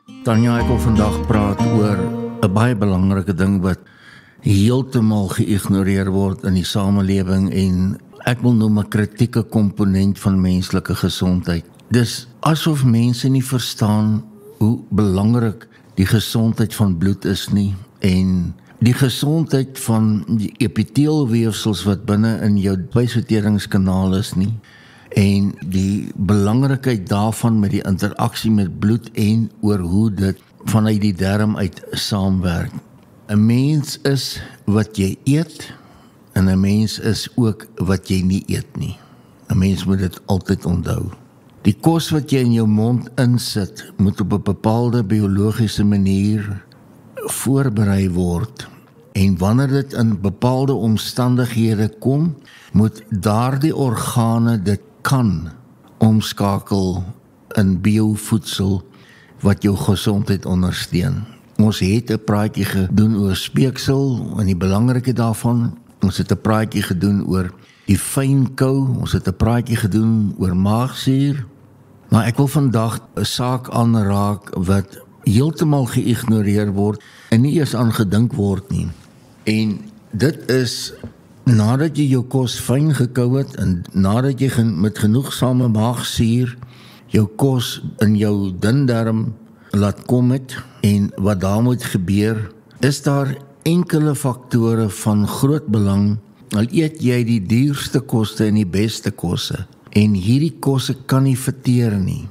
Tanya, ek wil vandag praat oor 'n baie belangrike ding wat heeltemal geïgnoreer word in die samelewing en ek wil noem 'n kritieke komponent van menslike gesondheid. Dis asof mense nie verstaan hoe belangrik die gesondheid van bloed is nie en die gesondheid van die epiteelweefsels wat binne in jou spysverteringskanaal is nie en die belangrikheid daarvan met die interaksie met bloed en oor hoe dit vanuit die darm uit saamwerk. 'n Mens is wat jy eet en 'n mens is ook wat jy nie eet nie. 'n Mens moet dit altyd onthou. Die kos wat jy in jou mond insit, moet op 'n bepaalde biologiese manier voorberei word. En wanneer dit in bepaalde omstandighede kom, moet daardie organe dit kan omskakel in biovoedsel wat jou gesondheid ondersteun. Ons het 'n praatjie gedoen oor speeksel en die belangrikheid daarvan. Ons het 'n praatjie gedoen oor die fynkou. Ons het 'n praatjie gedoen oor maagsuur. Maar ek wil vandag 'n saak aanraak wat heeltemal geïgnoreer word en nie eers aan gedink word nie. En dit is nadat jy jou kos fyn gekou het en nadat jy met genoegsame maagsuur jou kos in jou dun darm laat kom het en wat daar moet gebeur, is daar enkele faktore van groot belang. Al eet jy die duurste kosse en die beste kosse en hierdie kosse kan nie verteer nie,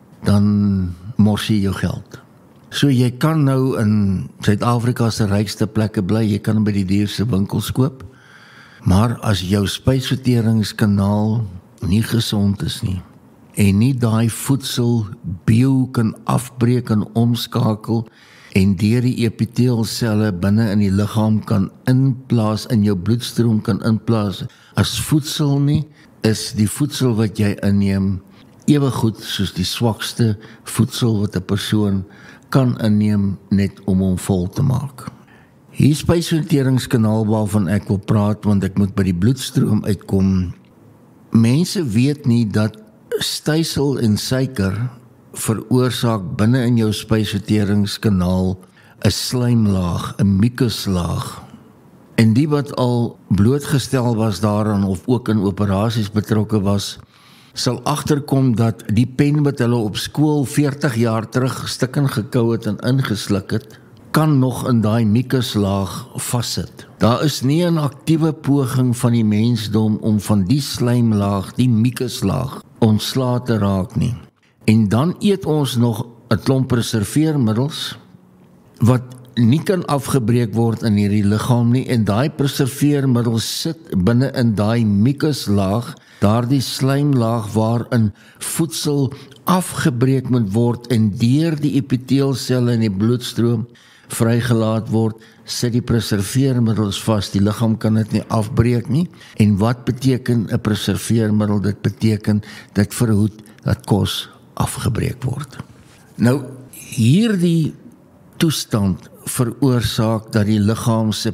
dan mors jy jou geld. So jy kan nou in Suid-Afrika se rykste plekke bly, jy kan by die duurste winkels koop, maar as jou spysverteringskanaal nie gesond is nie, en nie daai voedsel bio kan afbreek en omskakel, en deur die epiteelselle binne in die liggaam kan inplaas, in jou bloedstroom kan inplaas, as voedsel nie, is die voedsel wat jy inneem, ewe goed soos die swakste voedsel wat 'n persoon kan inneem net om hom vol te maak. Hier spysverteringskanaal waarvan ek wil praat, want ek moet by die bloedstroom uitkom. Mense weet nie dat stysel en suiker veroorsaak binne in jou spysverteringskanaal 'n slijmlaag, 'n mucuslaag. En die wat al blootgestel was daaraan of ook in operasies betrokke was, sal agterkom dat die pen wat hulle op skool 40 jaar terug stikken gekou het en ingesluk het, kan nog in daai mucuslaag vassit. Daar is nie 'n aktiewe poging van die mensdom om van die slijmlaag, die mucuslaag, ontslae te raak nie. En dan eet ons nog 'n klomp preserveermiddels wat nie kan afgebreek word in hierdie liggaam nie, en daai preserveermiddels sit binne in daai mucuslaag, daardie slijmlaag waarin voedsel afgebreek moet word en deur die epiteelselle in die bloedstroom vrygelaat word, sit die preserveermiddels vas. Die liggaam kan dit nie afbreek nie. En wat beteken 'n preserveermiddel? Dit beteken dit verhoed dat kos afgebreek word. Nou, hierdie toestand veroorsaak dat die liggaam se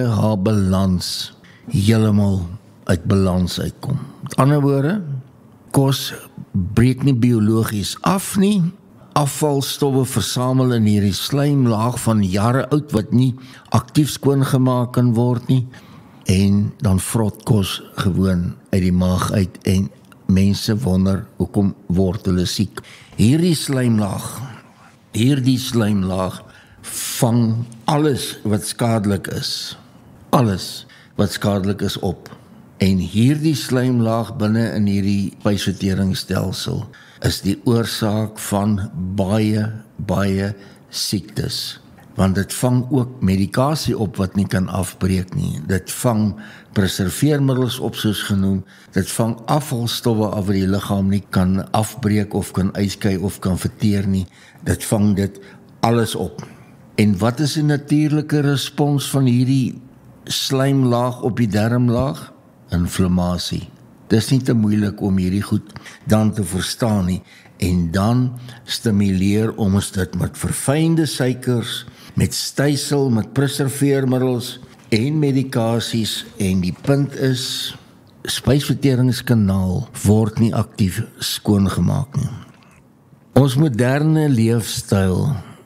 pH-balans heeltemal uit balans uitkom. Met ander woorde, kos breek nie biologies af nie, afvalstowwe versamel in hierdie slijmlaag van jare oud wat nie aktief skoongemaak kan word nie, en dan vrot kos gewoon uit die maag uit en mense wonder hoekom word hulle siek. Hierdie slijmlaag vang alles wat skadelik is. Alles wat skadelik is op. En hierdie slijmlaag binne in hierdie spysverteringsstelsel is die oorsaak van baie siektes. Want dit vang ook medikasie op wat nie kan afbreek nie. Dit vang preserveermiddels op soos genoem. Dit vang afvalstowwe af wat die liggaam nie kan afbreek of kan uitskei of kan verteer nie. Dit vang dit alles op. En wat is 'n natuurlike respons van hierdie slijmlaag op die darmlaag? Inflammasie. Dis nie te moeilik om hierdie goed dan te verstaan nie. En dan stimuleer ons dit met verfynde suikers, met stysel, met preserveermiddels en medikasies, en die punt is, spysverteringskanaal word nie aktief skoongemaak nie. Ons moderne leefstyl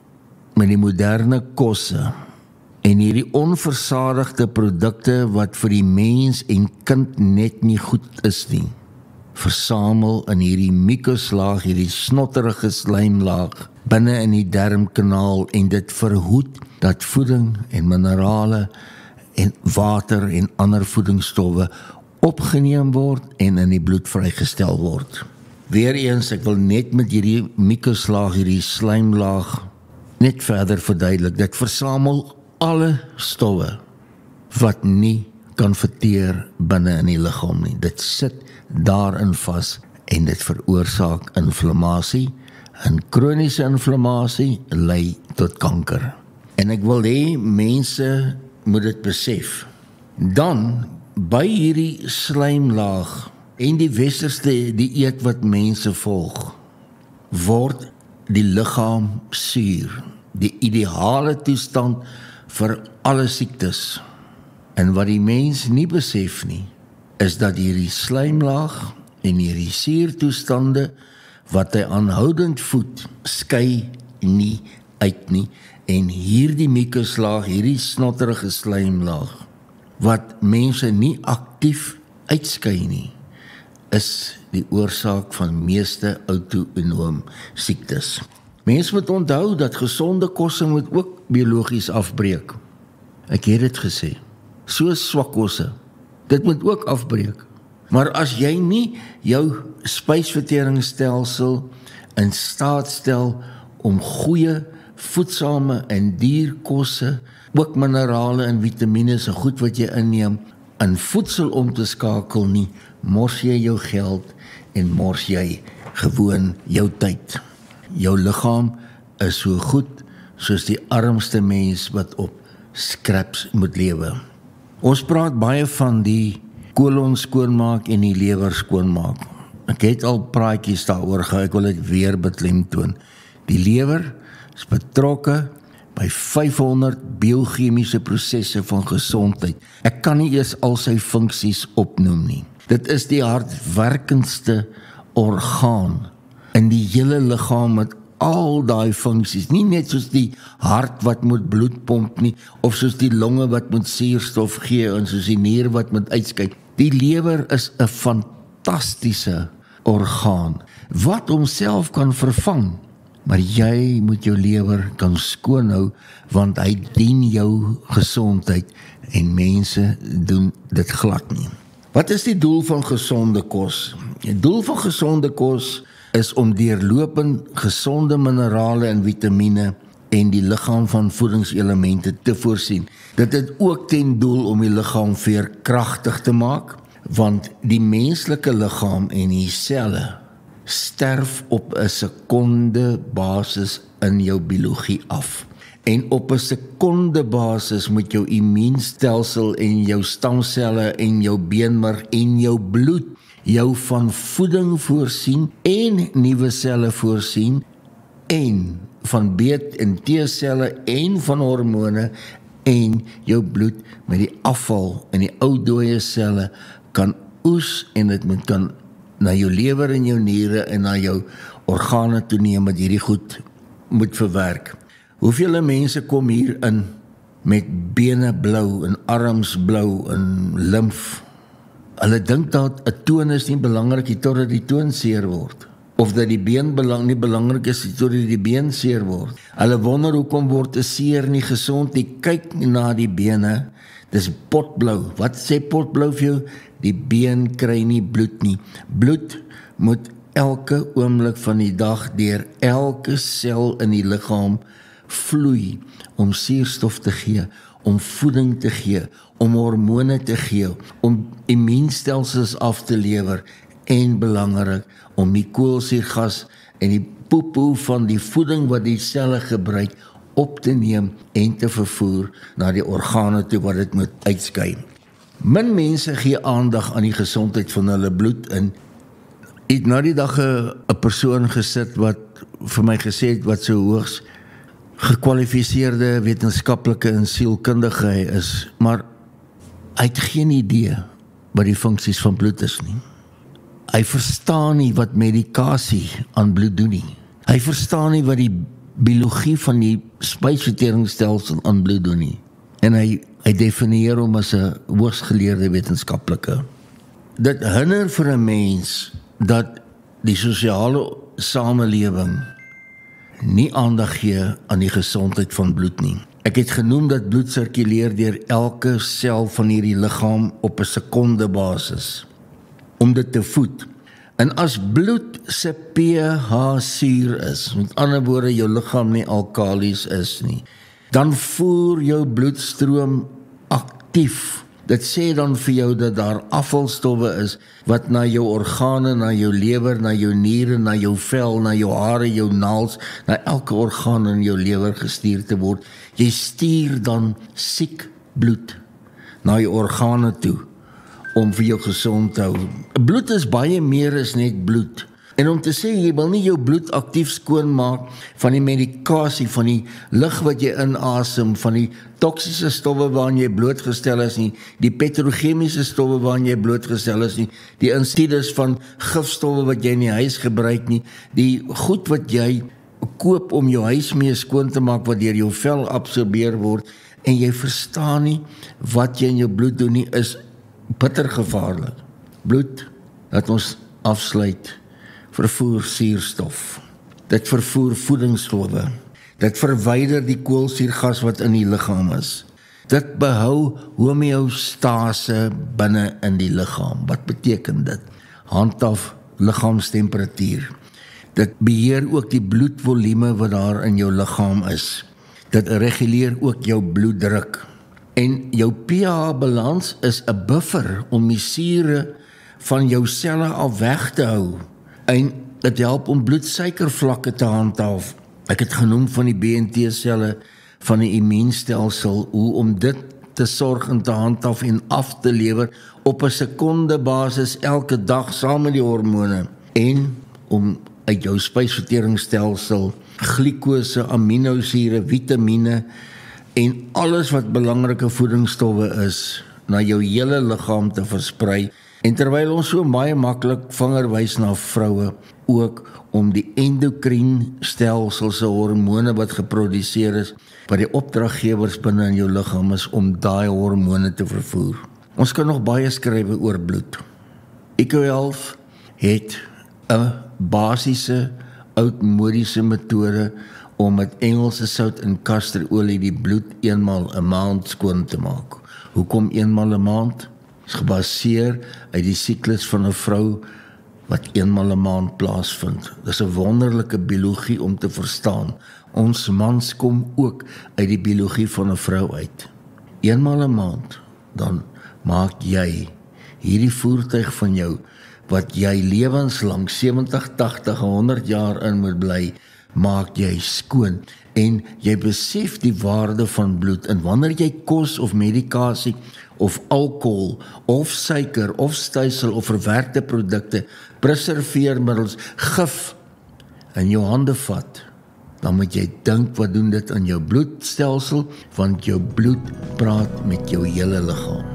met die moderne kosse en hierdie onversadigde produkte wat vir die mens en kind net nie goed is nie, versamel in hierdie mukuslaag, hierdie snotterige slijmlaag binne in die darmkanaal en dit verhoed dat voeding en minerale en water en ander voedingsstowwe opgeneem word en in die bloed vrygestel word. Weereens, ek wil net met hierdie mukuslaag, hierdie slijmlaag net verder verduidelik. Dit versamel alle stowwe wat nie kan verteer binne in die liggaam nie. Dit sit daarin vas en dit veroorsaak inflammasie. En kroniese inflammasie lei tot kanker. En ek wil hê mense moet dit besef. Dan by hierdie slijmlaag en die westerse dieet wat mense volg, word die liggaam suur, die ideale toestand vir alle siektes. En wat die mens nie besef nie, is dat hierdie slijmlaag en hierdie suurtoestande wat hy aanhoudend voed, skei nie uit nie. En hierdie mukuslaag, hierdie snotterige slijmlaag, wat mense nie aktief uitskei nie, is die oorsaak van meeste auto-immuun siektes. Mense moet onthou dat gesonde kosse moet ook biologies afbreek. Ek het dit gesê. So swak kosse, dit moet ook afbreek. Maar as jy nie jou spysverteringsstelsel in staat stel om goeie, voedsame en dierkosse, ook minerale en vitamine, so goed wat jy inneem, in voedsel om te skakel nie, mors jy jou geld en mors jy gewoon jou tyd. Jou liggaam is so goed soos die armste mens wat op scraps moet lewe. Ons praat baie van die kolon skoonmaak en die lewer skoonmaak. Ek het al praatjies daaroor gehou, ek wil dit weer beklemtoon. Die lewer is betrokke by 500 biochemiese prosesse van gesondheid. Ek kan nie eers al sy funksies opnoem nie. Dit is die hardwerkendste orgaan in die hele liggaam met al daai funksies, nie net soos die hart wat moet bloed pomp nie, of soos die longe wat moet suurstof gee, en soos die nier wat moet uitskei. Die lewer is 'n fantastiese orgaan, wat homself kan vervang, maar jy moet jou lewer kan skoonhou, want hy dien jou gesondheid, en mense doen dit glad nie. Wat is die doel van gesonde kos? Die doel van gesonde kos is om deurlopend gesonde minerale en vitamine en die liggaam van voedingselemente te voorsien. Dit het ook ten doel om die liggaam veerkragtig te maak, want die menslike liggaam en die selle sterf op 'n sekonde basis in jou biologie af. En op 'n sekonde basis moet jou immuunstelsel en jou stamselle en jou beenmerg en jou bloed jou van voeding voorsien en nuwe selle voorsien en van B- en T-selle en van hormone en jou bloed met die afval en die ou dooie selle kan oes en dit kan na jou lewer en jou niere en na jou organe toeneem wat hierdie goed moet verwerk. Hoeveel mense kom hier in met bene blou en arms blou en limf? Hulle dink dat 'n toon is nie belangrik nie totdat die toon seer word. Of dat die been nie belangrik is totdat die been seer word. Hulle wonder hoekom word 'n seer nie gesond nie. Kyk na die bene, dis potblou. Wat sê potblou vir jou? Die been kry nie bloed nie. Bloed moet elke oomblik van die dag deur elke sel in die liggaam vloei om suurstof te gee, om voeding te gee, om hormone te gee, om immuunstelsels af te lewer en belangrik om die koolsuurgas en die poepoe van die voeding wat die selle gebruik op te neem en te vervoer na die organe toe wat dit moet uitskei. Min mense gee aandag aan die gesondheid van hulle bloed in. Ek het nou die dag 'n persoon gesit wat vir my gesê het wat so hoogs gekwalifiseerde wetenskaplike en sielkundige hy is, maar hy het geen idee wat die funksies van bloed is nie. Hy verstaan nie wat medikasie aan bloed doen nie. Hy verstaan nie wat die biologie van die spysverteringsstelsel aan bloed doen nie. En hy definieer hom as 'n hoogs geleerde wetenskaplike. Dit hinder vir 'n mens dat die sosiale samelewing nie aandag gee aan die gesondheid van bloed nie. Ek het genoem dat bloed sirkuleer deur elke sel van hierdie liggaam op 'n sekondebasis om dit te voed. En as bloed se pH suur is, met ander woorde jou liggaam nie alkalies is nie, dan voer jou bloedstroom aktief. Dit sê dan vir jou dat daar afvalstowwe is wat na jou organe, na jou lewer, na jou niere, na jou vel, na jou hare, jou naels, na elke orgaan in jou lewer gestuur te word. Jy stuur dan siek bloed na jou organe toe om vir jou gesond te hou. Bloed is baie meer as net bloed. En om te sê, jy wil nie jou bloed aktief skoonmaak van die medikasie, van die lug wat jy inasem, van die toksiese stowwe waaraan jy blootgestel is nie, die petrochemiese stowwe waaraan jy blootgestel is nie, die insides van gifstowwe wat jy in die huis gebruik nie, die goed wat jy koop om jou huis mee skoon te maak wat deur jou vel absorbeer word, en jy verstaan nie wat jy in jou bloed doen nie, is bitter gevaarlik. Bloed, dat ons afsluit, vervoer suurstof. Dit vervoer voedingsstowwe. Dit verwyder die koolsuurgas wat in die liggaam is. Dit behou homeostase binne in die liggaam. Wat beteken dit? Handhaaf liggaamstemperatuur. Dit beheer ook die bloedvolume wat daar in jou liggaam is. Dit reguleer ook jou bloeddruk. En jou pH-balans is 'n buffer om die sure van jou selle af weg te hou. En dit help om bloedsuikervlakke te handhaaf. Ek het genoem van die BNT-selle van die immuunstelsel, hoe om dit te sorg en te handhaaf en af te lewer op 'n sekondebasis elke dag saam met die hormone. En om uit jou spysverteringsstelsel glikose, aminosure, vitamiene en alles wat belangrike voedingsstowwe is na jou hele liggaam te versprei. En terwyl ons so baie maklik vinger wys na vroue, ook om die endokrienstelsel se hormone wat geproduseer is, wat die opdraggewers binne in jou liggaam is om daai hormone te vervoer. Ons kan nog baie skrywe oor bloed. EcoHealth het 'n basiese oudmodiese metode om met Engelse sout en kasterolie die bloed eenmaal 'n maand skoon te maak. Hoekom eenmaal 'n maand? Is gebaseer uit die siklus van 'n vrou wat eenmaal 'n maand plaasvind. Dis 'n wonderlike biologie om te verstaan. Ons mans kom ook uit die biologie van 'n vrou uit. Eenmaal 'n maand, dan maak jy hierdie voertuig van jou, wat jy lewenslang 70, 80, 100 jaar in moet bly, maak jy skoon. En jy besef die waarde van bloed. En wanneer jy kos of medikasie of alkohol of suiker of stysel of verwerkte produkte, preserveermiddels, gif in jou hande vat, dan moet jy dink, wat doen dit aan jou bloedstelsel, want jou bloed praat met jou hele liggaam.